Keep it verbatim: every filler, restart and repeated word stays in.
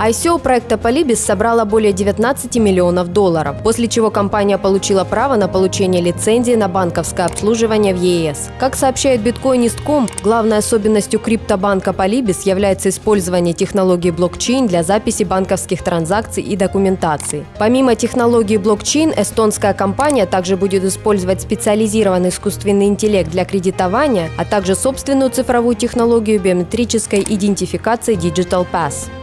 ай си о проекта Polybis собрала более девятнадцати миллионов долларов, после чего компания получила право на получение лицензии на банковское обслуживание в е эс. Как сообщает Bitcoinist точка ком, главной особенностью криптобанка Polybis является использование технологии блокчейн для записи банковских транзакций и документации. Помимо технологии блокчейн, эстонская компания также будет использовать специализированный искусственный интеллект для кредитования, а также собственную цифровую технологию биометрической идентификации Digital Pass.